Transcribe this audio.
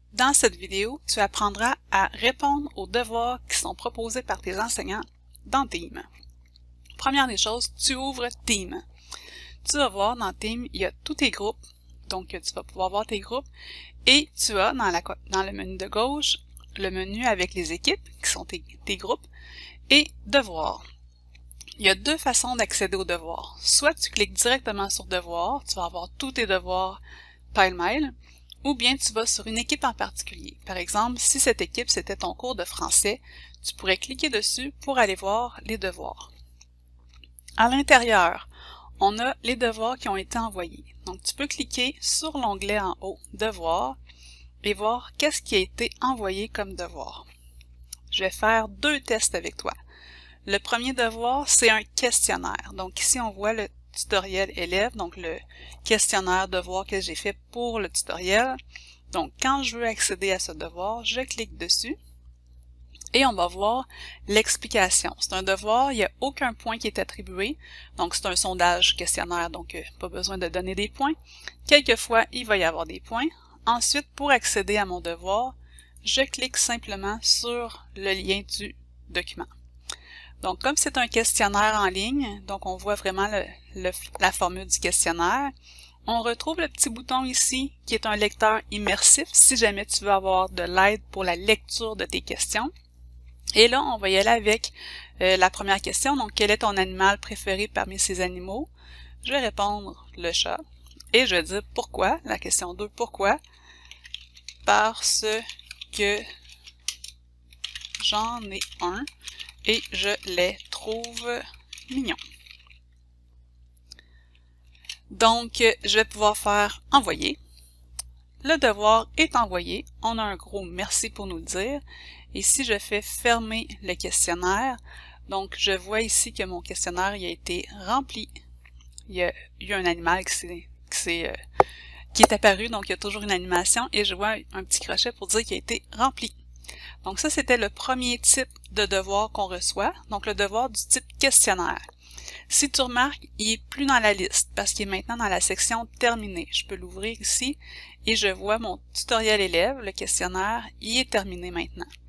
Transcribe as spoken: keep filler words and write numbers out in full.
Dans cette vidéo, tu apprendras à répondre aux devoirs qui sont proposés par tes enseignants dans Team. Première des choses, tu ouvres Team. Tu vas voir dans Team, il y a tous tes groupes, donc tu vas pouvoir voir tes groupes, et tu as dans, la, dans le menu de gauche, le menu avec les équipes, qui sont tes, tes groupes, et Devoirs. Il y a deux façons d'accéder aux devoirs. Soit tu cliques directement sur Devoirs, tu vas avoir tous tes devoirs pêle-mêle, ou bien tu vas sur une équipe en particulier. Par exemple, si cette équipe c'était ton cours de français, tu pourrais cliquer dessus pour aller voir les devoirs. À l'intérieur, on a les devoirs qui ont été envoyés. Donc tu peux cliquer sur l'onglet en haut Devoirs et voir qu'est-ce qui a été envoyé comme devoir. Je vais faire deux tests avec toi. Le premier devoir, c'est un questionnaire. Donc ici, on voit le tutoriel élève, donc le questionnaire devoir que j'ai fait pour le tutoriel. Donc, quand je veux accéder à ce devoir, je clique dessus et on va voir l'explication. C'est un devoir, il n'y a aucun point qui est attribué. Donc, c'est un sondage questionnaire, donc euh, pas besoin de donner des points. Quelquefois, il va y avoir des points. Ensuite, pour accéder à mon devoir, je clique simplement sur le lien du document. Donc, comme c'est un questionnaire en ligne, donc on voit vraiment le, le, la formule du questionnaire, on retrouve le petit bouton ici qui est un lecteur immersif si jamais tu veux avoir de l'aide pour la lecture de tes questions. Et là, on va y aller avec euh, la première question. Donc, quel est ton animal préféré parmi ces animaux? Je vais répondre le chat. Et je vais dire pourquoi. La question deux, pourquoi? Parce que j'en ai un. Et je les trouve mignons. Donc, je vais pouvoir faire envoyer. Le devoir est envoyé. On a un gros merci pour nous le dire. Et si je fais fermer le questionnaire, donc je vois ici que mon questionnaire il a été rempli. Il y a eu un animal qui, est, qui, est, euh, qui est apparu, donc il y a toujours une animation et je vois un petit crochet pour dire qu'il a été rempli. Donc ça, c'était le premier type de devoir qu'on reçoit, donc le devoir du type questionnaire. Si tu remarques, il est plus dans la liste parce qu'il est maintenant dans la section terminée. Je peux l'ouvrir ici et je vois mon tutoriel élève, le questionnaire, il est terminé maintenant.